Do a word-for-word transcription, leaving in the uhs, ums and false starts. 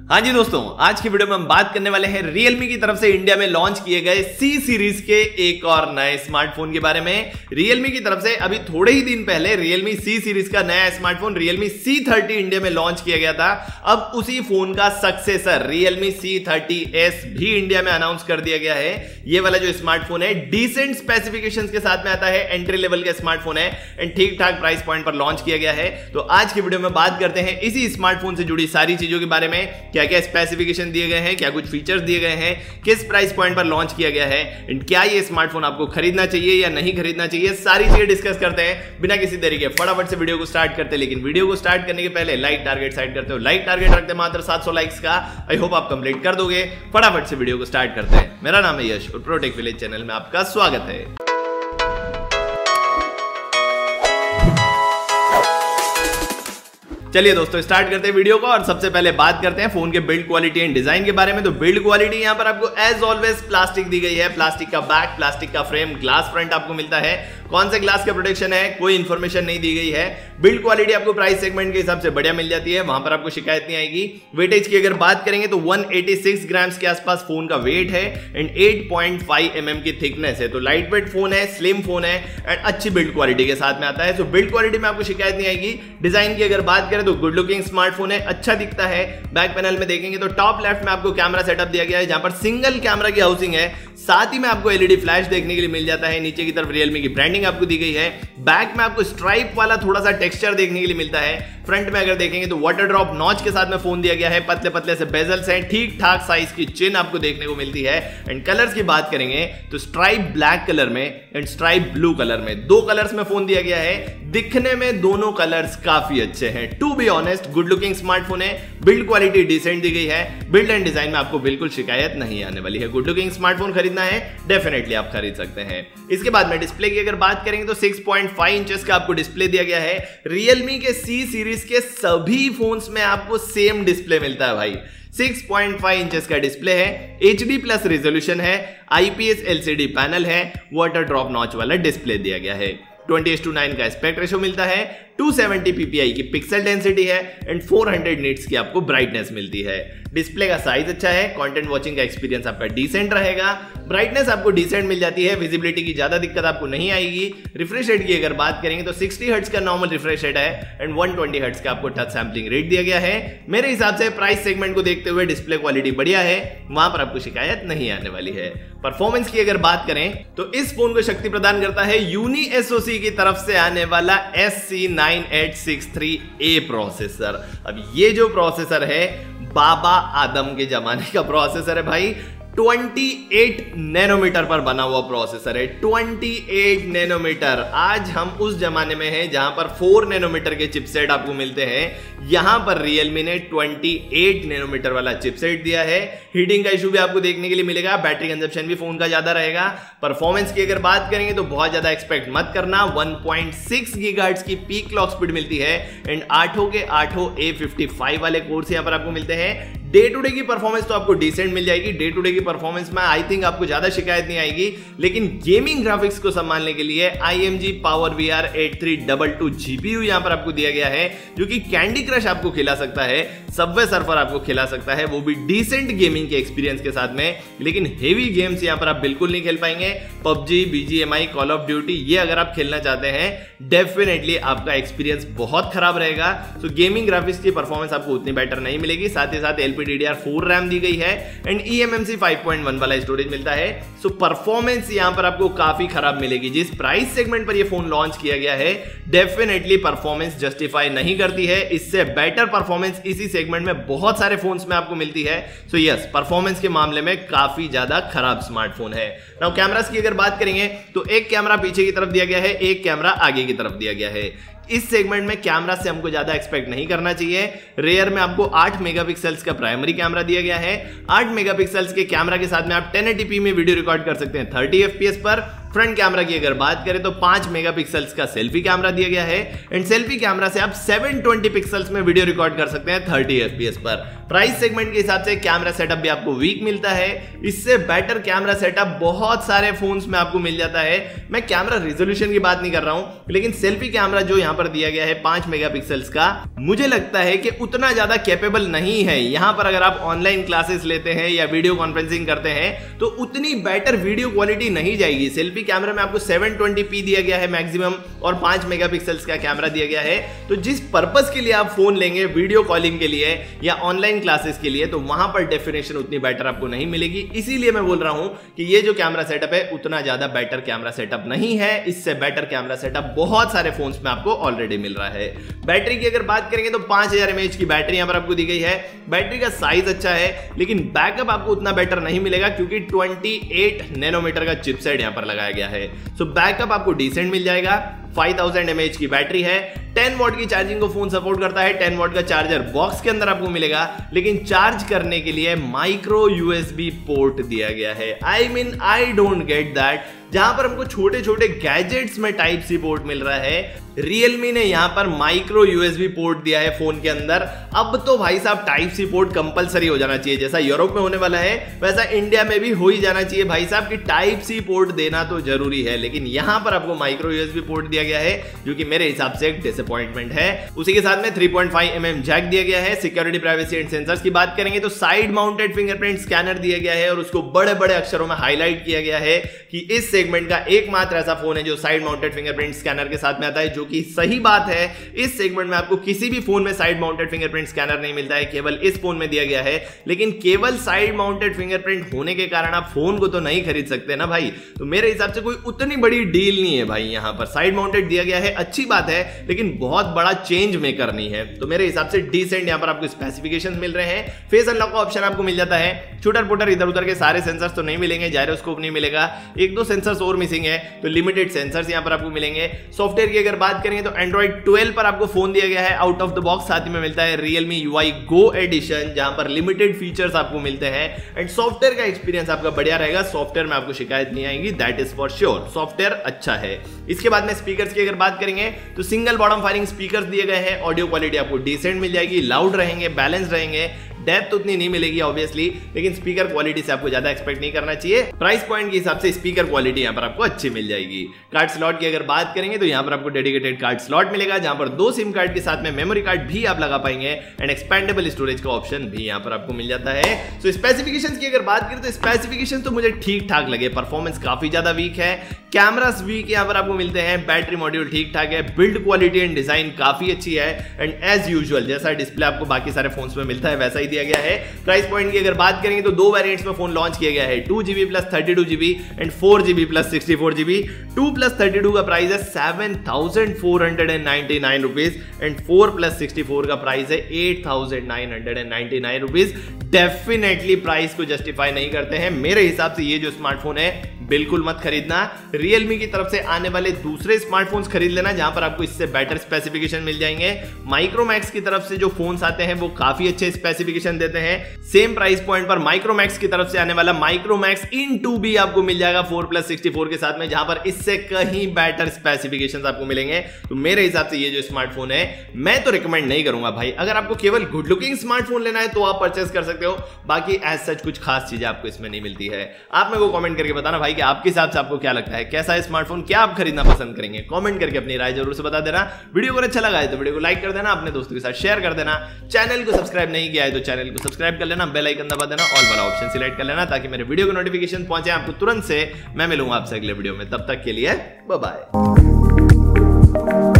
हाँ जी दोस्तों, आज की वीडियो में हम बात करने वाले हैं Realme की तरफ से इंडिया में लॉन्च किए गए C सीरीज के एक और नए स्मार्टफोन के बारे में। Realme की तरफ से अभी थोड़े ही दिन पहले Realme C सीरीज का नया smartphone Realme C thirty India में लॉन्च किया गया था। अब उसी फोन का successor Realme C thirty S भी इंडिया में अनाउंस कर दिया गया है। ये वाला जो स्मार्टफोन है डिसेंट स्पेसिफिकेशंस के साथ में आता है, एंट्री लेवल का स्मार्टफोन है एंड ठीक ठाक प्राइस पॉइंट पर लॉन्च किया गया है। तो आज की वीडियो में बात करते हैं इसी स्मार्टफोन से जुड़ी सारी चीजों के बारे में, क्या क्या स्पेसिफिकेशन दिए गए हैं, क्या कुछ फीचर्स दिए गए हैं, किस प्राइस पॉइंट पर लॉन्च किया गया है एंड क्या ये स्मार्टफोन आपको खरीदना चाहिए या नहीं खरीदना चाहिए, सारी चीजें डिस्कस करते हैं बिना किसी देरी के। फटाफट से वीडियो को स्टार्ट करते हैं, लेकिन वीडियो को स्टार्ट करने के पहले लाइक टारगेट सेट करते हो। लाइक टारगेट रखते हैं मात्र सात सौ लाइक्स का। आई होप आप कंप्लीट कर दोगे। फटाफट से वीडियो को स्टार्ट करते हैं। मेरा नाम है यश और प्रोटेक विलेज चैनल में आपका स्वागत है। चलिए दोस्तों स्टार्ट करते हैं वीडियो को और सबसे पहले बात करते हैं फोन के बिल्ड क्वालिटी एंड डिजाइन के बारे में। तो बिल्ड क्वालिटी यहां पर आपको एज ऑलवेज प्लास्टिक दी गई है। प्लास्टिक का बैक, प्लास्टिक का फ्रेम, ग्लास फ्रंट आपको मिलता है। कौन से ग्लास का प्रोटेक्शन है कोई इंफॉर्मेशन नहीं दी गई है। बिल्ड क्वालिटी आपको प्राइस सेगमेंट के हिसाब से बढ़िया मिल जाती है, वहां पर आपको शिकायत नहीं आएगी। वेटेज की अगर बात करेंगे तो एक सौ छियासी ग्राम्स के आसपास फोन का वेट है एंड आठ पॉइंट पाँच एम एम की थिकनेस है। तो लाइट वेट फोन है, स्लिम फोन है एंड अच्छी बिल्ड क्वालिटी के साथ में आता है। तो बिल्ड क्वालिटी में आपको शिकायत नहीं आएगी। डिजाइन की अगर बात करें तो गुड लुकिंग स्मार्टफोन है, अच्छा दिखता है। बैक पैनल में देखेंगे तो टॉप लेफ्ट में आपको कैमरा सेटअप दिया गया है, जहां पर सिंगल कैमरा की हाउसिंग है। साथ ही में आपको एलईडी फ्लैश देखने के लिए मिल जाता है। नीचे की तरफ Realme की ब्रांडिंग आपको दी गई है। बैक में आपको स्ट्राइप वाला थोड़ा सा टेक्सचर देखने के लिए मिलता है। फ्रंट में अगर देखेंगे तो वाटर ड्रॉप नॉच के साथ में फोन दिया गया है। पतले पतले से बेजल्स हैं, ठीक ठाक साइज की चिन आपको देखने को मिलती है। एंड कलर्स की बात करेंगे तो स्ट्राइप ब्लैक कलर में एंड स्ट्राइप ब्लू कलर में, दो कलर्स में फोन दिया गया है। दिखने में दोनों कलर्स काफी अच्छे हैं। To be honest good looking smartphone है। बिल्ड क्वालिटी डिसेंट दी गई है। बिल्ड एंड डिजाइन में आपको बिल्कुल शिकायत नहीं आने वाली है। गुड लुकिंग स्मार्टफोन खरीदना है डेफिनेटली आप खरीद सकते हैं। इसके बाद में डिस्प्ले की अगर बात करेंगे तो छह पॉइंट पाँच इंचेस का आपको डिस्प्ले दिया गया है। Realme के C सीरीज के सभी फोन्स में आपको सेम डिस्प्ले मिलता है भाई। छह पॉइंट पाँच इंचेस का डिस्प्ले है, एच डी प्लस रेजोल्यूशन है, आईपीएस एलसीडी पैनल है, वाटर ड्रॉप नॉच वाला डिस्प्ले दिया गया है। ट्वेंटी इस टू नाइन का एस्पेक्ट रेशो मिलता है, दो सौ सत्तर पीपीआई की पिक्सल डेंसिटी है एंड चार सौ निट्स की आपको ब्राइटनेस मिलती है। डिस्प्ले का साइज अच्छा है, कंटेंट वॉचिंग का एक्सपीरियंस आपका डिसेंट रहेगा। ब्राइटनेस आपको डिसेंट मिल जाती है, विजिबिलिटी की ज्यादा दिक्कत आपको नहीं आएगी। रिफ्रेश रेट की अगर बात करेंगे तो साठ हर्ट्ज का नॉर्मल रिफ्रेश रेट है एंड एक सौ बीस हर्ट्ज का आपको टच सैंपलिंग रेट दिया गया है। मेरे हिसाब से प्राइस सेगमेंट को देखते हुए डिस्प्ले क्वालिटी बढ़िया है, वहां पर आपको शिकायत नहीं आने वाली है। परफॉर्मेंस की अगर बात करें तो इस फोन को शक्ति प्रदान करता है यूनी एसओसी की तरफ से आने वाला S C nine eight six three A processor. अब ये जो प्रोसेसर है बाबा आदम के जमाने का प्रोसेसर है भाई। अट्ठाईस नैनोमीटर पर बना हुआ प्रोसेसर है। अट्ठाईस नैनोमीटर। आज हम उस जमाने में हैं जहां पर चार नैनोमीटर के चिपसेट आपको मिलते हैं। यहां पर Realme ने अट्ठाईस नैनोमीटर वाला चिपसेट दिया है। हीटिंग का इशू भी आपको देखने के लिए मिलेगा। बैटरी कंजप्शन भी फोन का ज्यादा रहेगा। परफॉर्मेंस की अगर बात करेंगे तो बहुत ज्यादा एक्सपेक्ट मत करना। वन पॉइंट सिक्स गीगाहर्ट्ज की पीक क्लॉक स्पीड मिलती है एंड आठों के आठों ए फिफ्टी फाइव वाले कोर्स यहां पर आपको मिलते हैं। डे टू डे की परफॉर्मेंस तो आपको डिसेंट मिल जाएगी। डे टू डे की परफॉर्मेंस में आई थिंक आपको ज्यादा शिकायत नहीं आएगी, लेकिन गेमिंग ग्राफिक्स को संभालने के लिए I M G power V R eight three two two GPU यहां पर आपको दिया गया है, जो कि कैंडी क्रश आपको खिला सकता है, सबवे सर्फर आपको खिला सकता है, वो भी डिसेंट गेमिंग के एक्सपीरियंस के साथ में। लेकिन हेवी गेम्स यहां पर आप बिल्कुल नहीं खेल पाएंगे। PUBG, BGMI, call of duty, ये अगर आप खेलना चाहते हैं डेफिनेटली आपका एक्सपीरियंस बहुत खराब रहेगा। तो गेमिंग ग्राफिक्स की परफॉर्मेंस आपको उतनी बेटर नहीं मिलेगी। साथ ही साथ LP D D R four RAM दी गई है and E M M C five point one वाला स्टोरेज मिलता है। सो परफॉर्मेंस यहां पर आपको काफी खराब मिलेगी। जिस प्राइस सेगमेंट पर यह फोन लॉन्च किया गया है डेफिनेटली परफॉर्मेंस जस्टिफाई नहीं करती है। इससे बेटर परफॉर्मेंस इसी सेगमेंट में बहुत सारे फोन्स में आपको मिलती है। सो यस, परफॉर्मेंस के मामले में काफी ज्यादा खराब स्मार्टफोन है। नाउ कैमरास की अगर बात करेंगे तो एक कैमरा पीछे की तरफ दिया गया है, एक कैमरा आगे की तरफ दिया गया है। इस सेगमेंट में कैमरा से हमको ज्यादा एक्सपेक्ट नहीं करना चाहिए। रेयर में आपको आठ मेगापिक्सल्स का प्राइमरी कैमरा दिया गया है। आठ मेगापिक्सल्स के कैमरा के साथ में आप टेन एटी पी में वीडियो रिकॉर्ड कर सकते हैं थर्टी एफपीएस पर। फ्रंट कैमरा की अगर बात करें तो पांच मेगापिक्सल्स का सेल्फी कैमरा दिया गया है एंड सेल्फी कैमरा से आप सेवन ट्वेंटी पिक्सल्स में वीडियो रिकॉर्ड कर सकते हैं थर्टी एफपीएस पर। प्राइस सेगमेंट के हिसाब से कैमरा सेटअप भी आपको वीक मिलता है। इससे बेटर कैमरा सेटअप बहुत सारे फोन्स में आपको मिल जाता है। मैं कैमरा रिजोल्यूशन की बात नहीं कर रहा हूं, लेकिन सेल्फी कैमरा जो यहां पर दिया गया है पांच मेगापिक्सल्स का, मुझे लगता है कि उतना ज्यादा कैपेबल नहीं है। यहां पर अगर आप ऑनलाइन क्लासेस लेते हैं या वीडियो कॉन्फ्रेंसिंग करते हैं तो उतनी बेटर वीडियो क्वालिटी नहीं जाएगी। सेल्फी कैमरा में आपको सेवन ट्वेंटी पी दिया गया है मैक्सिमम और पांच मेगापिक्सल्स का कैमरा दिया गया है। तो जिस पर्पस के लिए आप फोन लेंगे वीडियो कॉलिंग के लिए या ऑनलाइन क्लासेस के लिए, तो वहां पर डेफिनेशन उतनी बेटर आपको नहीं मिलेगी। इसीलिए मैं बोल रहा हूं कि ये जो कैमरा सेटअप है उतना ज्यादा बेटर कैमरा सेटअप नहीं है। इससे बेटर कैमरा सेटअप बहुत सारे फोन्स में आपको ऑलरेडी मिल रहा है। बैटरी की अगर बात करेंगे तो पांच हजार एमएएच की बैटरी यहां पर आपको दी गई है। बैटरी का साइज अच्छा है, लेकिन बैकअप आपको उतना बेटर नहीं मिलेगा क्योंकि अट्ठाईस नैनोमीटर का चिपसेट यहां पर लगाया गया है। सो बैकअप आपको डिसेंट मिल जाएगा। फाइव थाउजेंड एमएएच की बैटरी है। टेन वॉट की चार्जिंग को फोन सपोर्ट करता है। टेन वॉट का चार्जर बॉक्स के अंदर आपको मिलेगा, लेकिन चार्ज करने के लिए माइक्रो यूएसबी पोर्ट दिया गया है। I mean I don't get that. जहां पर हमको छोटे छोटे गैजेट्स में टाइप सी पोर्ट मिल रहा है, रियलमी ने यहां पर माइक्रो यूएसबी पोर्ट दिया है फोन के अंदर। अब तो भाई साहब टाइप सी पोर्ट कंपलसरी हो जाना चाहिए। जैसा यूरोप में होने वाला है वैसा इंडिया में भी हो ही जाना चाहिए भाई साहब, कि टाइप सी पोर्ट देना तो जरूरी है। लेकिन यहां पर आपको माइक्रो यूएसबी पोर्ट दिया गया है, जो कि मेरे हिसाब से एक डिसअपॉइंटमेंट है। उसी के साथ में three point five M M jack दिया गया है। सिक्योरिटी, प्राइवेसी एंड सेंसर्स की बात करेंगे तो साइड माउंटेड फिंगरप्रिंट स्कैनर दिया गया है और उसको बड़े बड़े अक्षरों में हाईलाइट किया गया है कि इस सेगमेंट का एकमात्र ऐसा फोन है जो साइड माउंटेड फिंगरप्रिंट स्कैनर के साथ में आता है, जो कि सही बात है। इस सेगमेंट में आपको किसी भी फोन में साइड माउंटेड फिंगरप्रिंट स्कैनर नहीं मिलता है, केवल इस फोन में दिया गया है। लेकिन केवल साइड माउंटेड फिंगरप्रिंट होने के कारण आप फोन को तो नहीं खरीद सकते ना भाई। तो मेरे हिसाब से कोई उतनी बड़ी डील नहीं है भाई। यहां पर साइड माउंटेड दिया गया है, अच्छी बात है, लेकिन बहुत बड़ा चेंज मेकर नहीं है। तो मेरे हिसाब से डिसेंट यहां पर आपको स्पेसिफिकेशंस मिल रहे हैं। फेस अनलॉक का ऑप्शन आपको मिल जाता है। छुटर पुटर इधर उधर के सारे सेंसर्स तो नहीं मिलेंगे, जायरोस्कोप नहीं मिलेगा, एक दो सेंसर्स और मिसिंग है, तो लिमिटेड सेंसर्स यहां पर आपको मिलेंगे। सॉफ्टवेयर की अगर बात करेंगे तो एंड्रॉइड ट्वेल्व पर आपको फोन दिया गया है आउट ऑफ द बॉक्स। साथ ही में मिलता है Realme U I Go edition, जहां पर लिमिटेड फीचर्स आपको मिलते हैं एंड सॉफ्टवेयर का एक्सपीरियंस आपका बढ़िया रहेगा। सॉफ्टवेयर में आपको शिकायत नहीं आएगी, that is for sure. Software अच्छा है। इसके बाद में स्पीकर्स की अगर बात करेंगे तो सिंगल बॉटम फायरिंग स्पीकर्स दिए गए हैं। ऑडियो क्वालिटी आपको डिसेंट मिल जाएगी, लाउड रहेंगे, बैलेंस रहेंगे। डेप्थ उतनी नहीं मिलेगी ऑब्वियसली, लेकिन स्पीकर क्वालिटी से आपको ज्यादा एक्सपेक्ट नहीं करना चाहिए। प्राइस पॉइंट के हिसाब से स्पीकर क्वालिटी यहां पर आपको अच्छी मिल जाएगी। कार्ड स्लॉट की अगर बात करेंगे तो यहां पर आपको डेडिकेटेड कार्ड स्लॉट मिलेगा, जहां पर दो सिम कार्ड के साथ में मेमोरी कार्ड भी आप लगा पाएंगे एंड एक्सपेंडेबल स्टोरेज का ऑप्शन भी यहां पर आपको मिल जाता है। सो स्पेसिफिकेशंस की अगर बात करें तो स्पेसिफिकेशन तो मुझे ठीक ठाक लगे। परफॉर्मेंस काफी ज्यादा वीक है, कैमरास वीक यहां पर आपको मिलते हैं, बैटरी मॉड्यूल ठीक ठाक है, बिल्ड क्वालिटी एंड डिजाइन काफी अच्छी है एंड एज यूजुअल जैसा डिस्प्ले आपको बाकी सारे फोन्स में मिलता है वैसा ही दिया गया है। प्राइस पॉइंट की अगर बात करेंगे तो दो वेरिएंट्स में फोन लॉन्च किया गया है, two GB plus thirty two GB and four GB plus sixty four GB. Two plus thirty two का प्राइस है seven thousand four hundred and ninety nine rupees and four plus sixty four का price है eight thousand nine hundred and ninety nine rupees. Definitely price को justify नहीं करते हैं। मेरे हिसाब से ये जो स्मार्टफोन है बिल्कुल मत खरीदना। Realme की तरफ से आने वाले दूसरे स्मार्टफोन्स खरीद लेना, जहां पर आपको इससे बेटर स्पेसिफिकेशन मिल जाएंगे। माइक्रोमैक्स की तरफ से जो फोन्स आते हैं वो काफी अच्छे स्पेसिफिकेशन देते हैं। सेम प्राइस पॉइंट पर माइक्रोमैक्स की तरफ से आने वाला माइक्रोमैक्स इन टू भी आपको मिल जाएगा फोर प्लस सिक्सटी फोर के साथ में, जहां पर इससे कहीं बेटर स्पेसिफिकेशन आपको मिलेंगे। तो मेरे हिसाब से ये जो स्मार्टफोन है मैं तो रिकमेंड नहीं करूंगा भाई। अगर आपको केवल गुड लुकिंग स्मार्टफोन लेना है तो आप परचेस कर सकते हो, बाकी एज सच कुछ खास चीजें आपको इसमें नहीं मिलती है। आप मेरे को कमेंट करके बताना भाई कि आपके हिसाब से आपको क्या लगता है, कैसा है स्मार्टफोन, क्या आप खरीदना पसंद करेंगे। कमेंट करके अपनी राय जरूर से बता देना। वीडियो को अच्छा लगा है तो वीडियो को लाइक कर देना, अपने दोस्तों के साथ शेयर कर देना। चैनल को सब्सक्राइब नहीं किया है तो चैनल को सब्सक्राइब कर लेना, बेल आइकन दबा देना, ऑल वाला ऑप्शन सिलेक्ट कर लेना, ताकि मेरे वीडियो को नोटिफिकेशन पहुंचे आपको तुरंत से। मैं मिलूंगा आपसे अगले वीडियो में, तब तक के लिए बाय बाय।